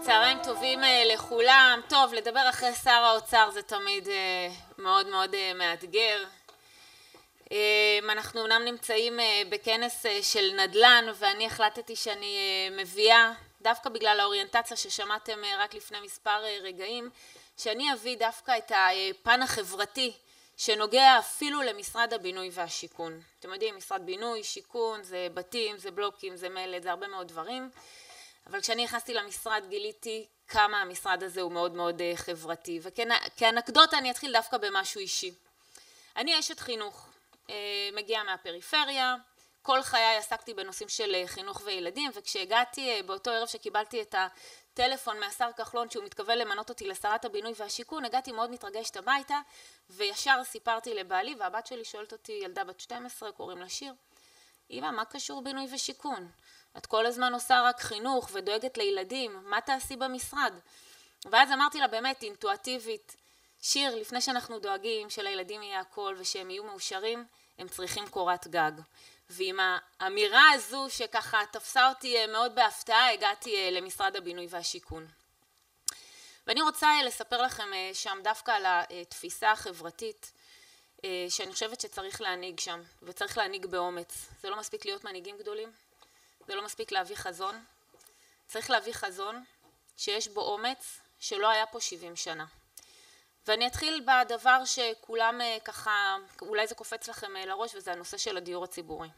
צהריים טובים לכולם. טוב, לדבר אחרי שר האוצר זה תמיד מאוד מאוד מאתגר. אנחנו אומנם נמצאים בכנס של נדל"ן, ואני החלטתי שאני מביאה, דווקא בגלל האוריינטציה ששמעתם רק לפני מספר רגעים, שאני אביא דווקא את הפן החברתי שנוגע אפילו למשרד הבינוי והשיכון. אתם יודעים, משרד בינוי, שיכון, זה בתים, זה בלוקים, זה מלט, זה הרבה מאוד דברים. אבל כשאני נכנסתי למשרד גיליתי כמה המשרד הזה הוא מאוד מאוד חברתי. וכאנקדוטה אני אתחיל דווקא במשהו אישי. אני אשת חינוך, מגיעה מהפריפריה, כל חיי עסקתי בנושאים של חינוך וילדים, וכשהגעתי באותו ערב שקיבלתי את הטלפון מהשר כחלון שהוא מתכוון למנות אותי לשרת הבינוי והשיכון, הגעתי מאוד מתרגשת הביתה, וישר סיפרתי לבעלי, והבת שלי שואלת אותי, ילדה בת 12, קוראים לה שיר, אמא, מה קשור בינוי ושיכון? את כל הזמן עושה רק חינוך ודואגת לילדים, מה תעשי במשרד? ואז אמרתי לה באמת אינטואטיבית, שיר, לפני שאנחנו דואגים שלילדים יהיה הכל ושהם יהיו מאושרים, הם צריכים קורת גג. ועם האמירה הזו שככה תפסה אותי מאוד בהפתעה, הגעתי למשרד הבינוי והשיכון. ואני רוצה לספר לכם שם דווקא על התפיסה החברתית, שאני חושבת שצריך להנהיג שם, וצריך להנהיג באומץ. זה לא מספיק להיות מנהיגים גדולים, זה לא מספיק להביא חזון. צריך להביא חזון שיש בו אומץ שלא היה פה 70 שנה. ואני אתחיל בדבר שכולם ככה, אולי זה קופץ לכם לראש, וזה הנושא של הדיור הציבורי.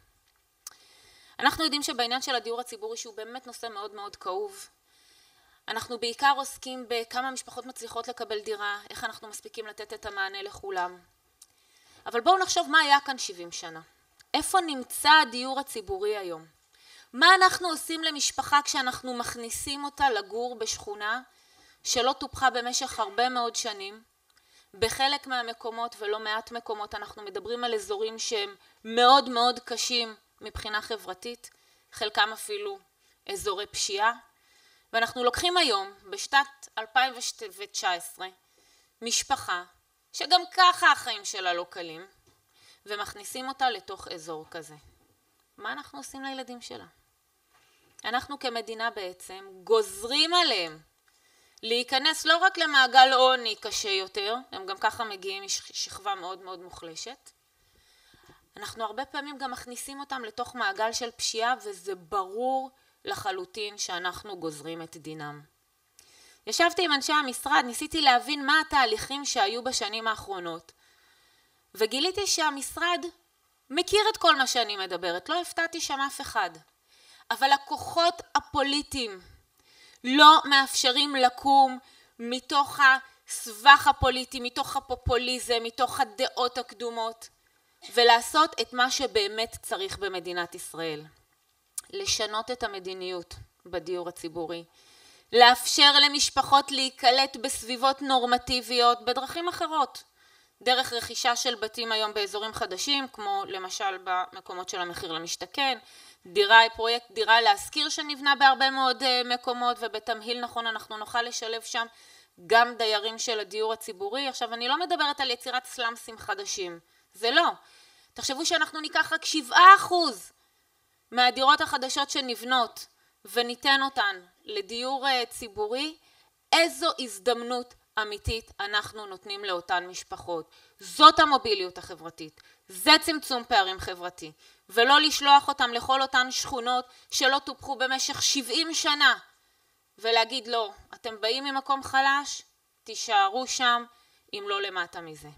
אנחנו יודעים שבעניין של הדיור הציבורי, שהוא באמת נושא מאוד מאוד כאוב, אנחנו בעיקר עוסקים בכמה משפחות מצליחות לקבל דירה, איך אנחנו מספיקים לתת את המענה לכולם. אבל בואו נחשוב מה היה כאן 70 שנה. איפה נמצא הדיור הציבורי היום? מה אנחנו עושים למשפחה כשאנחנו מכניסים אותה לגור בשכונה שלא טופחה במשך הרבה מאוד שנים? בחלק מהמקומות ולא מעט מקומות אנחנו מדברים על אזורים שהם מאוד מאוד קשים מבחינה חברתית, חלקם אפילו אזורי פשיעה. ואנחנו לוקחים היום, בשנת 2019, משפחה שגם ככה החיים שלה לא קלים, ומכניסים אותה לתוך אזור כזה. מה אנחנו עושים לילדים שלה? אנחנו כמדינה בעצם גוזרים עליהם להיכנס לא רק למעגל עוני קשה יותר, הם גם ככה מגיעים משכבה מאוד מאוד מוחלשת, אנחנו הרבה פעמים גם מכניסים אותם לתוך מעגל של פשיעה, וזה ברור לחלוטין שאנחנו גוזרים את דינם. ישבתי עם אנשי המשרד, ניסיתי להבין מה התהליכים שהיו בשנים האחרונות, וגיליתי שהמשרד מכיר את כל מה שאני מדברת, לא הפתעתי שם אף אחד. אבל הכוחות הפוליטיים לא מאפשרים לקום מתוך הסבך הפוליטי, מתוך הפופוליזם, מתוך הדעות הקדומות, ולעשות את מה שבאמת צריך במדינת ישראל. לשנות את המדיניות בדיור הציבורי, לאפשר למשפחות להיקלט בסביבות נורמטיביות בדרכים אחרות, דרך רכישה של בתים היום באזורים חדשים, כמו למשל במקומות של המחיר למשתכן, פרויקט דירה להשכיר שנבנה בהרבה מאוד מקומות, ובתמהיל נכון אנחנו נוכל לשלב שם גם דיירים של הדיור הציבורי. עכשיו אני לא מדברת על יצירת סלאמסים חדשים, זה לא. תחשבו שאנחנו ניקח רק 7% מהדירות החדשות שנבנות וניתן אותן לדיור ציבורי, איזו הזדמנות אמיתית אנחנו נותנים לאותן משפחות. זאת המוביליות החברתית, זה צמצום פערים חברתי, ולא לשלוח אותם לכל אותן שכונות שלא טופחו במשך 70 שנה, ולהגיד לא, אתם באים ממקום חלש, תישארו שם, אם לא למטה מזה.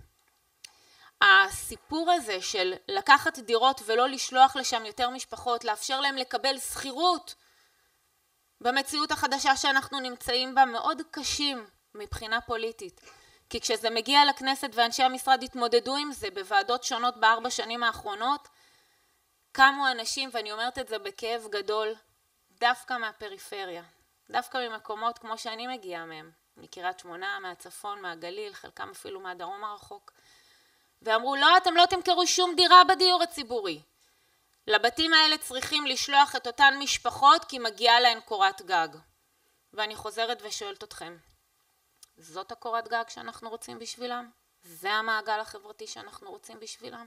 הסיפור הזה של לקחת דירות ולא לשלוח לשם יותר משפחות, לאפשר להם לקבל שכירות, במציאות החדשה שאנחנו נמצאים בה מאוד קשים מבחינה פוליטית. כי כשזה מגיע לכנסת ואנשי המשרד התמודדו עם זה בוועדות שונות ב4 שנים האחרונות, קמו אנשים, ואני אומרת את זה בכאב גדול, דווקא מהפריפריה, דווקא ממקומות כמו שאני מגיעה מהם, מקריית שמונה, מהצפון, מהגליל, חלקם אפילו מהדרום הרחוק, ואמרו לא, אתם לא תמכרו שום דירה בדיור הציבורי. לבתים האלה צריכים לשלוח את אותן משפחות כי מגיעה להן קורת גג. ואני חוזרת ושואלת אתכם, זאת הקורת גג שאנחנו רוצים בשבילם? זה המעגל החברתי שאנחנו רוצים בשבילם?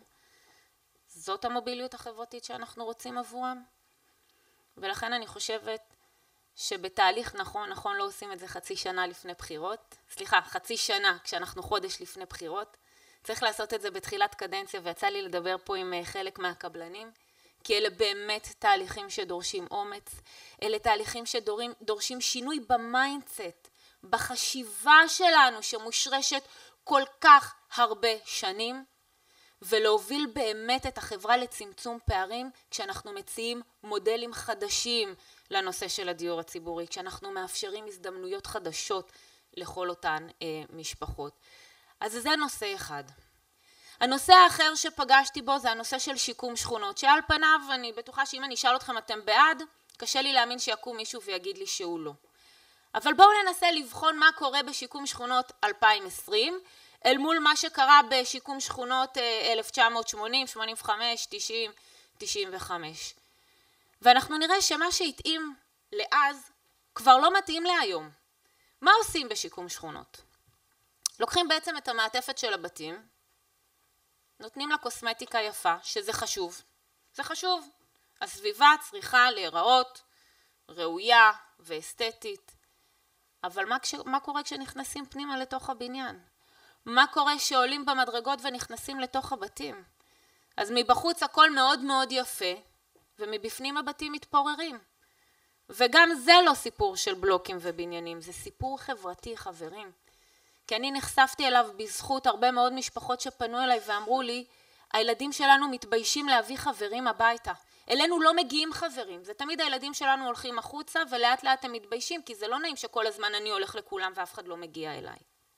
זאת המוביליות החברתית שאנחנו רוצים עבורם? ולכן אני חושבת שבתהליך נכון לא עושים את זה חצי שנה לפני בחירות, חצי שנה כשאנחנו חודש לפני בחירות, צריך לעשות את זה בתחילת קדנציה, ויצא לי לדבר פה עם חלק מהקבלנים, כי אלה באמת תהליכים שדורשים אומץ, אלה תהליכים שדורשים שינוי במיינדסט, בחשיבה שלנו שמושרשת כל כך הרבה שנים, ולהוביל באמת את החברה לצמצום פערים, כשאנחנו מציעים מודלים חדשים לנושא של הדיור הציבורי, כשאנחנו מאפשרים הזדמנויות חדשות לכל אותן משפחות. אז זה נושא אחד. הנושא האחר שפגשתי בו זה הנושא של שיקום שכונות, שעל פניו אני בטוחה שאם אני אשאל אתכם אתם בעד, קשה לי להאמין שיקום מישהו ויגיד לי שהוא לא. אבל בואו ננסה לבחון מה קורה בשיקום שכונות 2020, אל מול מה שקרה בשיקום שכונות 1980, 85, 90, 95. ואנחנו נראה שמה שהתאים לאז כבר לא מתאים להיום. מה עושים בשיקום שכונות? לוקחים בעצם את המעטפת של הבתים, נותנים לה קוסמטיקה יפה, שזה חשוב. זה חשוב. הסביבה צריכה להיראות ראויה ואסתטית. אבל מה קורה כשנכנסים פנימה לתוך הבניין? מה קורה שעולים במדרגות ונכנסים לתוך הבתים? אז מבחוץ הכל מאוד מאוד יפה, ומבפנים הבתים מתפוררים. וגם זה לא סיפור של בלוקים ובניינים, זה סיפור חברתי, חברים. כי אני נחשפתי אליו בזכות הרבה מאוד משפחות שפנו אליי ואמרו לי, הילדים שלנו מתביישים להביא חברים הביתה. אלינו לא מגיעים חברים, זה תמיד הילדים שלנו הולכים החוצה ולאט לאט הם מתביישים, כי זה לא נעים שכל הזמן אני הולך לכולם ואף אחד לא מגיע אליי.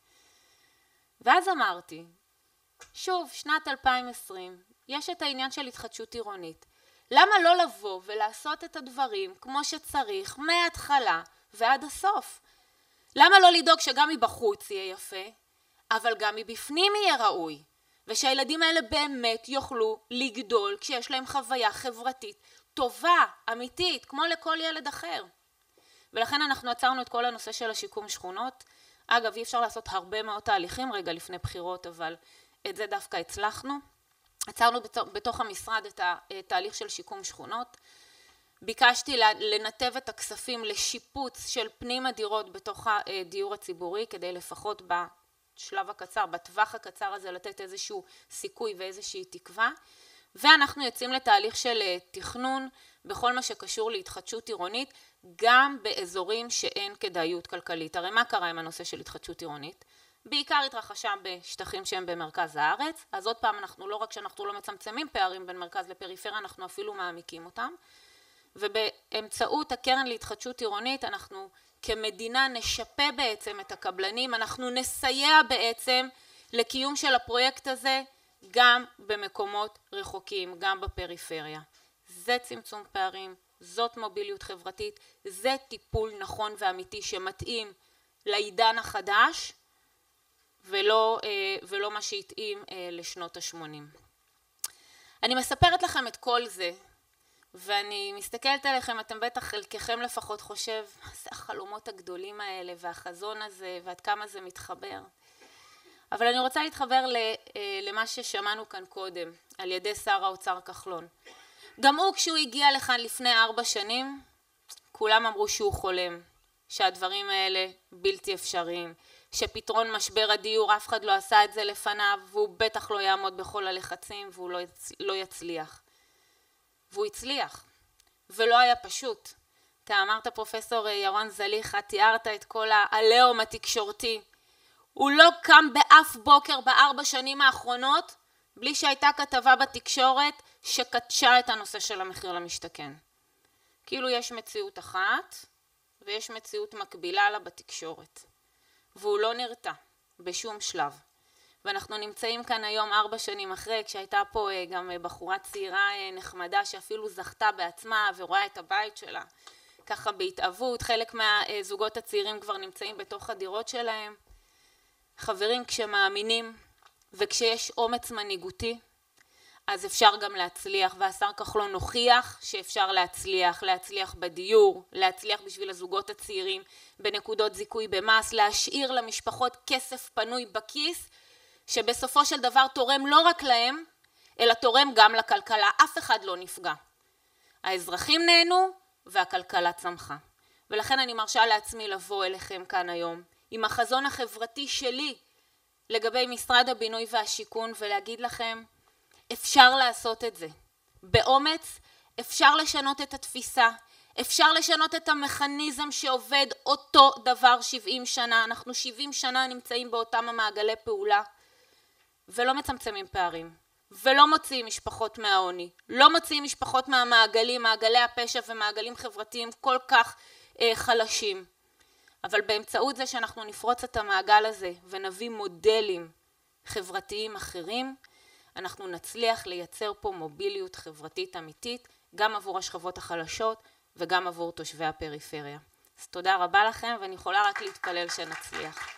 ואז אמרתי, שוב, שנת 2020, יש את העניין של התחדשות עירונית. למה לא לבוא ולעשות את הדברים כמו שצריך מההתחלה ועד הסוף? למה לא לדאוג שגם מבחוץ יהיה יפה, אבל גם מבפנים יהיה ראוי, ושהילדים האלה באמת יוכלו לגדול כשיש להם חוויה חברתית טובה, אמיתית, כמו לכל ילד אחר. ולכן אנחנו עצרנו את כל הנושא של השיקום שכונות. אגב, אי אפשר לעשות הרבה מאוד תהליכים רגע לפני בחירות, אבל את זה דווקא הצלחנו. עצרנו בתוך המשרד את התהליך של שיקום שכונות. ביקשתי לנתב את הכספים לשיפוץ של פנים הדירות בתוך הדיור הציבורי, כדי לפחות בשלב הקצר, בטווח הקצר הזה, לתת איזשהו סיכוי ואיזושהי תקווה. ואנחנו יוצאים לתהליך של תכנון בכל מה שקשור להתחדשות עירונית, גם באזורים שאין כדאיות כלכלית. הרי מה קרה עם הנושא של התחדשות עירונית? בעיקר התרחשה בשטחים שהם במרכז הארץ, אז עוד פעם לא רק שאנחנו לא מצמצמים פערים בין מרכז לפריפריה, אנחנו אפילו מעמיקים אותם. ובאמצעות הקרן להתחדשות עירונית אנחנו כמדינה נשפה בעצם את הקבלנים, אנחנו נסייע בעצם לקיום של הפרויקט הזה גם במקומות רחוקים, גם בפריפריה. זה צמצום פערים, זאת מוביליות חברתית, זה טיפול נכון ואמיתי שמתאים לעידן החדש ולא מה שהתאים לשנות ה-80. אני מספרת לכם את כל זה, ואני מסתכלת עליכם, אתם בטח חלקכם לפחות חושב, מה זה החלומות הגדולים האלה והחזון הזה ועד כמה זה מתחבר. אבל אני רוצה להתחבר למה ששמענו כאן קודם על ידי שר האוצר כחלון. גם הוא כשהוא הגיע לכאן לפני 4 שנים, כולם אמרו שהוא חולם, שהדברים האלה בלתי אפשריים, שפתרון משבר הדיור אף אחד לא עשה את זה לפניו, והוא בטח לא יעמוד בכל הלחצים והוא לא יצליח. והוא הצליח, ולא היה פשוט. אתה אמרת פרופסור ירון זליכה, תיארת את כל העליהום התקשורתי. הוא לא קם באף בוקר ב4 שנים האחרונות, בלי שהייתה כתבה בתקשורת שקדשה את הנושא של המחיר למשתכן. כאילו יש מציאות אחת, ויש מציאות מקבילה לה בתקשורת. והוא לא נרתע בשום שלב. ואנחנו נמצאים כאן היום 4 שנים אחרי, כשהייתה פה גם בחורה צעירה נחמדה שאפילו זכתה בעצמה ורואה את הבית שלה ככה בהתאבות. חלק מהזוגות הצעירים כבר נמצאים בתוך הדירות שלהם. חברים, כשמאמינים וכשיש אומץ מנהיגותי, אז אפשר גם להצליח, והשר כחלון הוכיח שאפשר להצליח בדיור, להצליח בשביל הזוגות הצעירים בנקודות זיכוי במס, להשאיר למשפחות כסף פנוי בכיס, שבסופו של דבר תורם לא רק להם, אלא תורם גם לכלכלה. אף אחד לא נפגע. האזרחים נהנו והכלכלה צמחה. ולכן אני מרשה לעצמי לבוא אליכם כאן היום עם החזון החברתי שלי לגבי משרד הבינוי והשיכון ולהגיד לכם, אפשר לעשות את זה. באומץ אפשר לשנות את התפיסה, אפשר לשנות את המכניזם שעובד אותו דבר 70 שנה. אנחנו 70 שנה נמצאים באותם המעגלי פעולה ולא מצמצמים פערים, ולא מוציאים משפחות מהעוני, לא מוציאים משפחות מהמעגלים, מעגלי הפשע ומעגלים חברתיים כל כך חלשים. אבל באמצעות זה שאנחנו נפרוץ את המעגל הזה ונביא מודלים חברתיים אחרים, אנחנו נצליח לייצר פה מוביליות חברתית אמיתית, גם עבור השכבות החלשות וגם עבור תושבי הפריפריה. אז תודה רבה לכם, ואני יכולה רק להתפלל שנצליח.